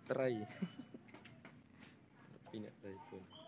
ត្រីពីអ្នកត្រីពូន